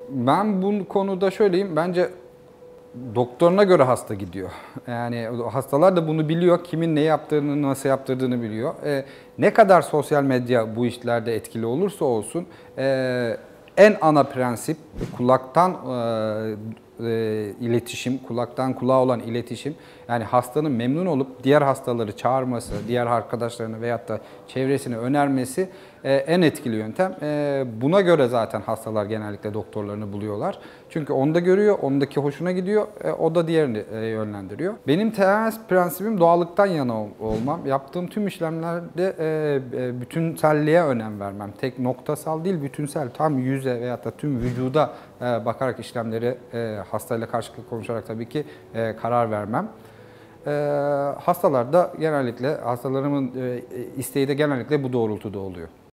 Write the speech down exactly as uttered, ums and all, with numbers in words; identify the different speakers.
Speaker 1: Ben bu konuda şöyleyim, bence doktoruna göre hasta gidiyor. Yani hastalar da bunu biliyor, kimin ne yaptığını, nasıl yaptırdığını biliyor. Ee, ne kadar sosyal medya bu işlerde etkili olursa olsun, e, en ana prensip kulaktan e, e, iletişim, kulaktan kulağa olan iletişim. Yani hastanın memnun olup diğer hastaları çağırması, diğer arkadaşlarını veyahut da çevresini önermesi e, en etkili yöntem. E, buna göre zaten hastalar genellikle doktorlarını buluyorlar. Çünkü onda görüyor, ondaki hoşuna gidiyor, e, o da diğerini e, yönlendiriyor. Benim temel prensibim doğallıktan yana ol- olmam. Yaptığım tüm işlemlerde e, e, bütünselliğe önem vermem. Tek noktasal değil, bütünsel, tam yüze veyahut da tüm vücuda e, bakarak işlemleri e, hastayla karşılıklı konuşarak tabii ki e, karar vermem. E, hastalarda genellikle, hastalarımın e, isteği de genellikle bu doğrultuda oluyor.